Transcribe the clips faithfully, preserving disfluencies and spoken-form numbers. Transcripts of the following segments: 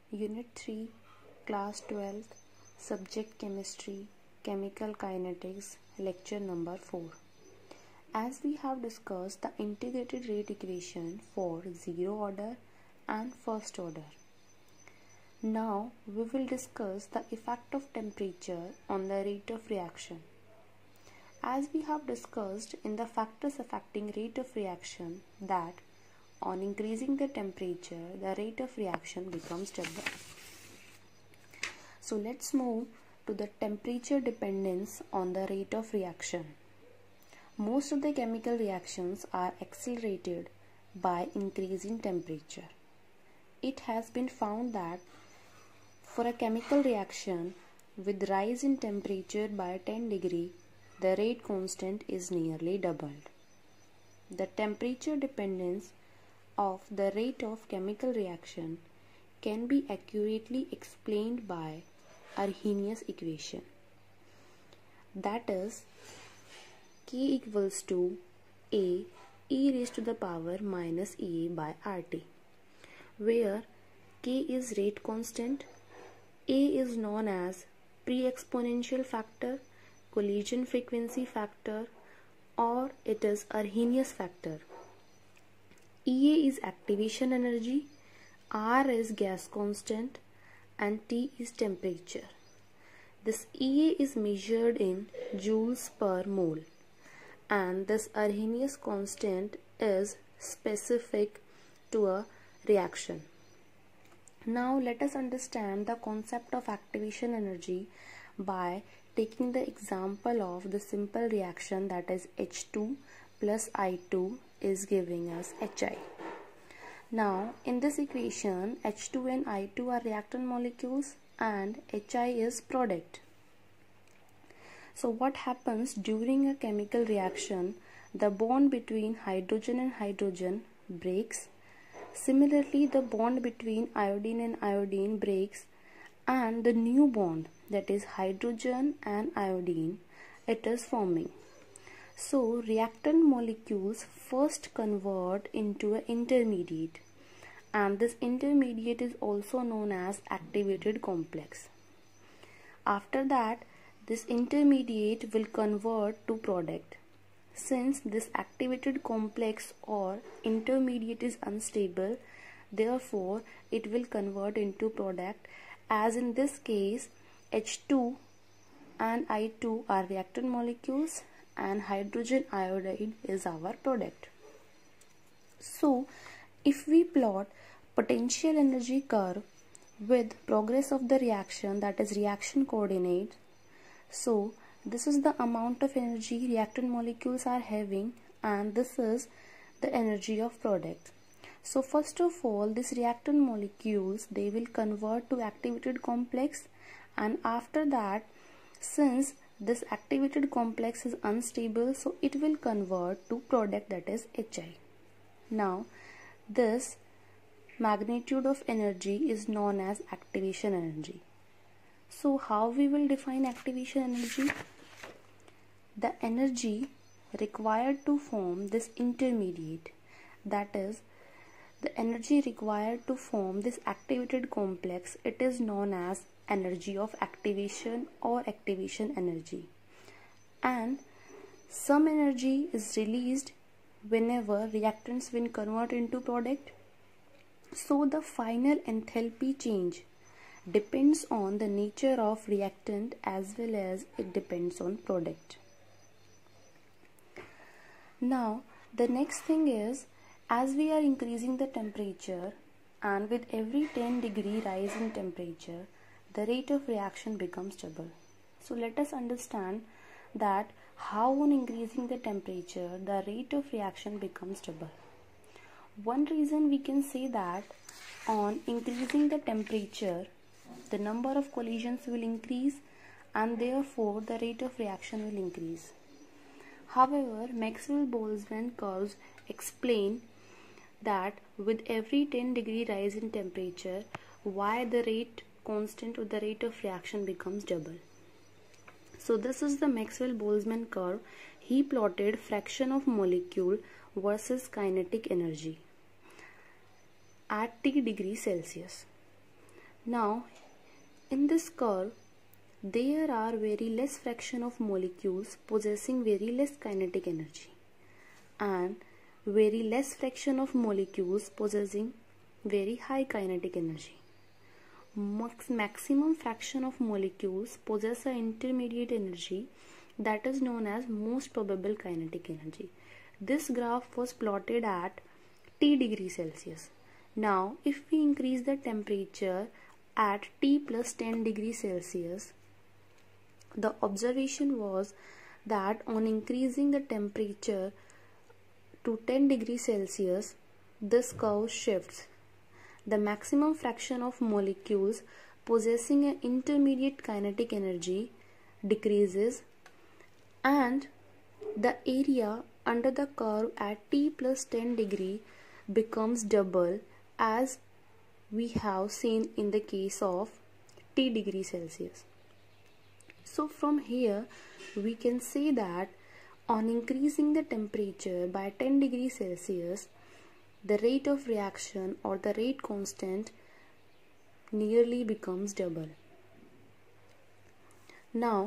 Unit three, Class twelfth, Subject Chemistry, Chemical Kinetics, Lecture number four. As we have discussed the integrated rate equation for zero order and first order. Now we will discuss the effect of temperature on the rate of reaction. As we have discussed in the factors affecting rate of reaction that on increasing the temperature, the rate of reaction becomes double. So let's move to the temperature dependence on the rate of reaction. Most of the chemical reactions are accelerated by increasing temperature. It has been found that for a chemical reaction with rise in temperature by ten degrees, the rate constant is nearly doubled. The temperature dependence of the rate of chemical reaction can be accurately explained by Arrhenius equation, that is K equals to A e raised to the power minus E A by R T, where K is rate constant, A is known as pre-exponential factor, collision frequency factor, or it is Arrhenius factor. E A is activation energy, R is gas constant, and T is temperature. This E A is measured in joules per mole, and this Arrhenius constant is specific to a reaction. Now let us understand the concept of activation energy by taking the example of the simple reaction, that is H two plus I two is giving us H I. Now in this equation, H two and I two are reactant molecules and H I is product. So what happens during a chemical reaction? The bond between hydrogen and hydrogen breaks. Similarly, the bond between iodine and iodine breaks, and the new bond, that is hydrogen and iodine, it is forming. So reactant molecules first convert into an intermediate, and this intermediate is also known as activated complex. After that, this intermediate will convert to product. Since this activated complex or intermediate is unstable, therefore it will convert into product, as in this case H two and I two are reactant molecules and hydrogen iodide is our product. So if we plot potential energy curve with progress of the reaction, that is reaction coordinate, so this is the amount of energy reactant molecules are having, and this is the energy of product. So first of all, these reactant molecules, they will convert to activated complex, and after that, since this activated complex is unstable, so it will convert to product, that is H I. Now this magnitude of energy is known as activation energy. So how we will define activation energy? The energy required to form this intermediate, that is the energy required to form this activated complex, it is known as energy of activation or activation energy. And some energy is released whenever reactants will convert into product. So the final enthalpy change depends on the nature of reactant as well as it depends on product. Now the next thing is, as we are increasing the temperature, and with every ten degree rise in temperature, the rate of reaction becomes double. So let us understand that how on increasing the temperature, the rate of reaction becomes double. One reason we can say that on increasing the temperature, the number of collisions will increase, and therefore the rate of reaction will increase. However, Maxwell-Boltzmann curves explain that with every ten degree rise in temperature, why the rate constant or the rate of reaction becomes double. So this is the Maxwell-Boltzmann curve. He plotted fraction of molecule versus kinetic energy at T degree Celsius. Now, in this curve, there are very less fraction of molecules possessing very less kinetic energy and very less fraction of molecules possessing very high kinetic energy. Max maximum fraction of molecules possess an intermediate energy that is known as most probable kinetic energy. This graph was plotted at T degree Celsius. Now, if we increase the temperature at T plus ten degrees Celsius, the observation was that on increasing the temperature to ten degrees Celsius, this curve shifts. The maximum fraction of molecules possessing an intermediate kinetic energy decreases and the area under the curve at T plus ten degree becomes double, as we have seen in the case of T degree Celsius. So from here we can say that on increasing the temperature by ten degrees Celsius, the rate of reaction or the rate constant nearly becomes double. Now,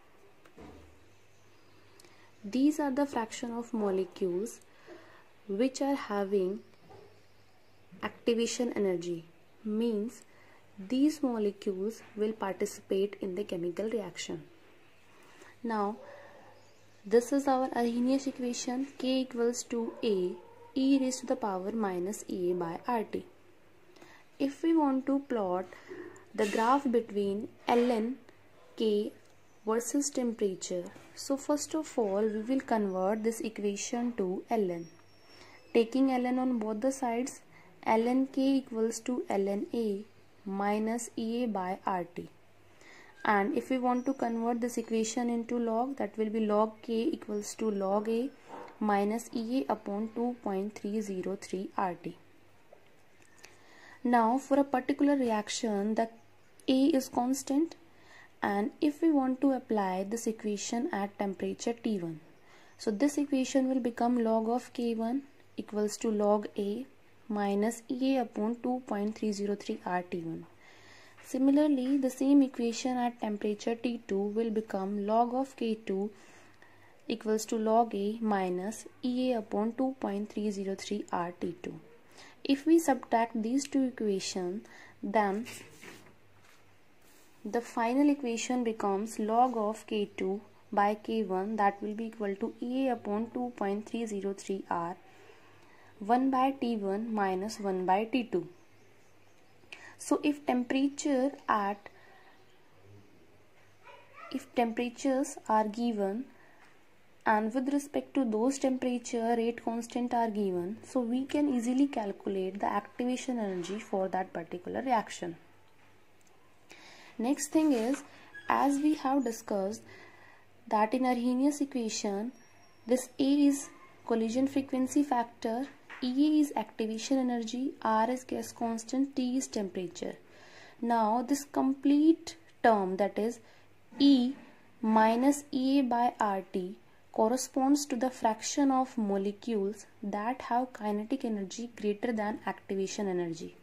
these are the fraction of molecules which are having activation energy, means these molecules will participate in the chemical reaction. Now, this is our Arrhenius equation, K equals to A e raised to the power minus E A by R T. If we want to plot the graph between ln K versus temperature, so first of all we will convert this equation to ln. Taking ln on both the sides, ln K equals to ln A minus E A by R T. And if we want to convert this equation into log, that will be log K equals to log A minus E A upon two point three zero three R T. Now for a particular reaction, the A is constant, and if we want to apply this equation at temperature T one, so this equation will become log of K one equals to log A minus E A upon two point three zero three R T one. Similarly, the same equation at temperature T two will become log of K two equals to log A minus E A upon two point three zero three R T two. If we subtract these two equations, then the final equation becomes log of K two by K one, that will be equal to E A upon two point three zero three R, one by T one minus one by T two. So if temperature at if temperatures are given and with respect to those temperature rate constant are given, so we can easily calculate the activation energy for that particular reaction. Next thing is, as we have discussed that in Arrhenius equation, this A is collision frequency factor, E is activation energy, R is gas constant, T is temperature. Now this complete term, that is E minus E A by R T, corresponds to the fraction of molecules that have kinetic energy greater than activation energy.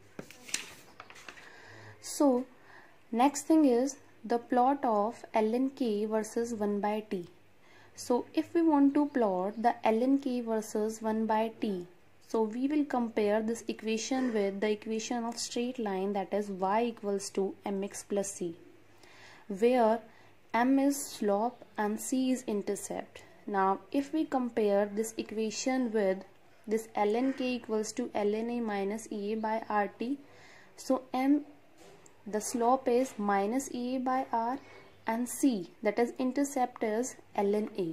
So next thing is the plot of ln K versus one by T. So if we want to plot the ln K versus one by T, so we will compare this equation with the equation of straight line, that is y equals to mx plus c, where m is slope and c is intercept. Now if we compare this equation with this ln K equals to ln A minus E A by R T, so m, the slope is minus E A by R, and c, that is intercept, is ln A.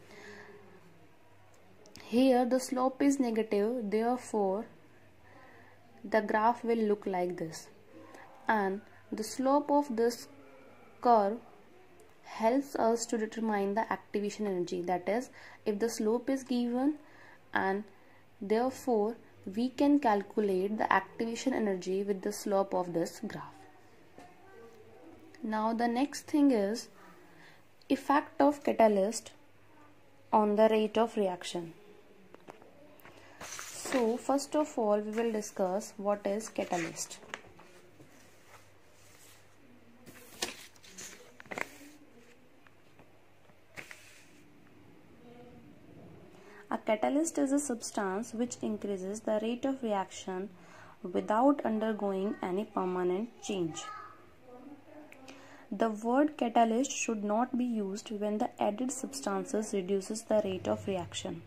Here the slope is negative, therefore the graph will look like this, and the slope of this curve helps us to determine the activation energy, that is if the slope is given, and therefore we can calculate the activation energy with the slope of this graph. Now the next thing is effect of catalyst on the rate of reaction. So first of all we will discuss what is catalyst. A catalyst is a substance which increases the rate of reaction without undergoing any permanent change. The word catalyst should not be used when the added substances reduces the rate of reaction.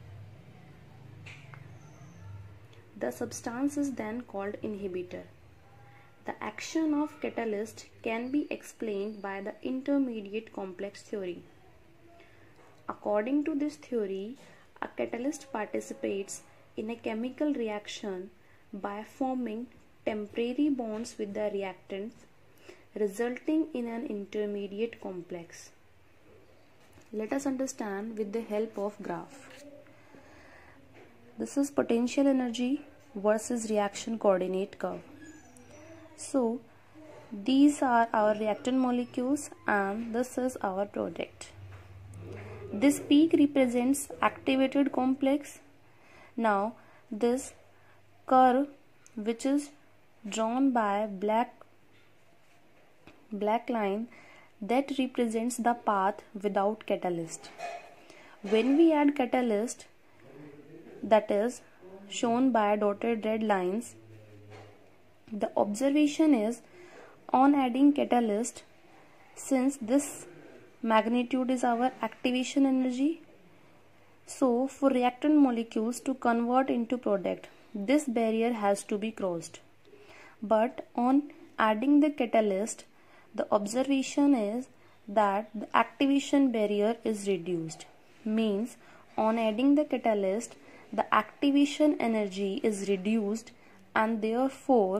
The substance is then called inhibitor. The action of catalyst can be explained by the intermediate complex theory. According to this theory, a catalyst participates in a chemical reaction by forming temporary bonds with the reactants, resulting in an intermediate complex. Let us understand with the help of graph. This is potential energy versus reaction coordinate curve. So, these are our reactant molecules and this is our product. This peak represents activated complex. Now, this curve which is drawn by black black line, that represents the path without catalyst. When we add catalyst, that is shown by dotted red lines, the observation is on adding catalyst, since this magnitude is our activation energy, so for reactant molecules to convert into product, this barrier has to be crossed. But on adding the catalyst, the observation is that the activation barrier is reduced. Means on adding the catalyst, the activation energy is reduced and therefore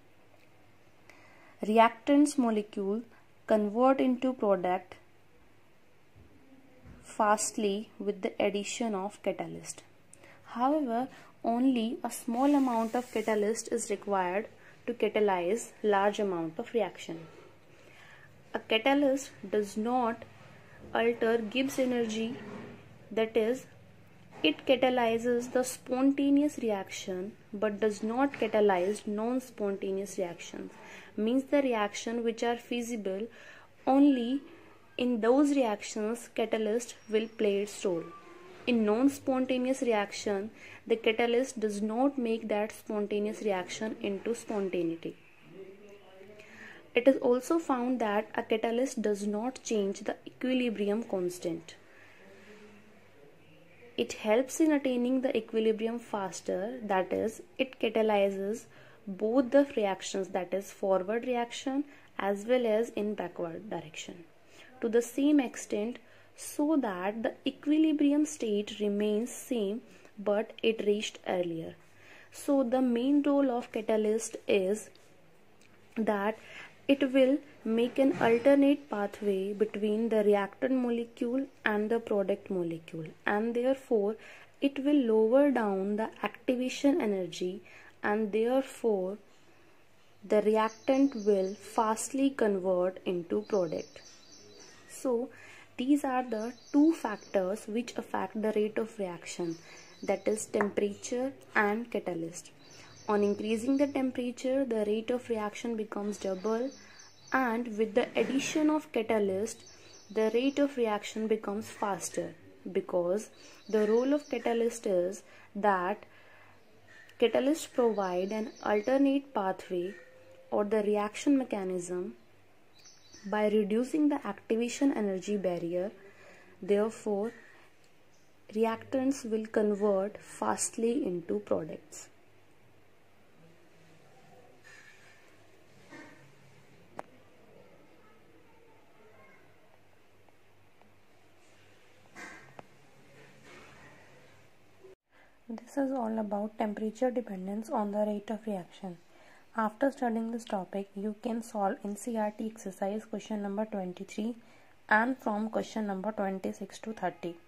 reactants molecule convert into product fastly with the addition of catalyst. However, only a small amount of catalyst is required to catalyze large amount of reaction. A catalyst does not alter Gibbs energy, that is, it catalyzes the spontaneous reaction but does not catalyze non-spontaneous reactions. Means the reaction which are feasible, only in those reactions catalyst will play its role. In non-spontaneous reaction, the catalyst does not make that spontaneous reaction into spontaneity. It is also found that a catalyst does not change the equilibrium constant. It helps in attaining the equilibrium faster, that is, it catalyzes both the reactions, that is forward reaction as well as in backward direction, to the same extent so that the equilibrium state remains same but it reached earlier. So the main role of catalyst is that it will make an alternate pathway between the reactant molecule and the product molecule, and therefore it will lower down the activation energy and therefore the reactant will fastly convert into product. So these are the two factors which affect the rate of reaction, that is temperature and catalyst. On increasing the temperature, the rate of reaction becomes double, and with the addition of catalyst, the rate of reaction becomes faster, because the role of catalyst is that catalyst provide an alternate pathway or the reaction mechanism by reducing the activation energy barrier. Therefore, reactants will convert fastly into products. This is all about temperature dependence on the rate of reaction. After studying this topic, you can solve N C E R T exercise question number twenty-three and from question number twenty-six to thirty.